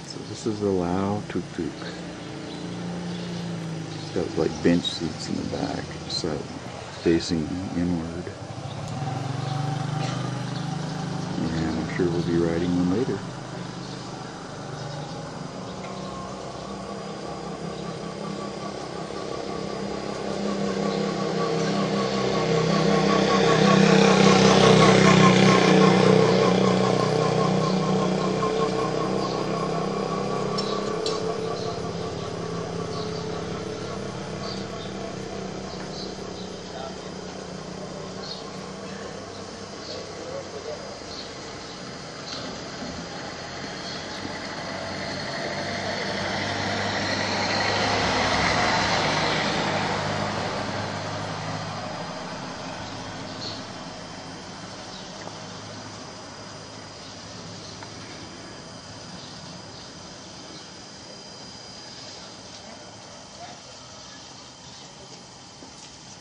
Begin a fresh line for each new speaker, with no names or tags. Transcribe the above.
So this is the Lao Tuk Tuk. It's got like bench seats in the back, so facing inward. And I'm sure we'll be riding one later.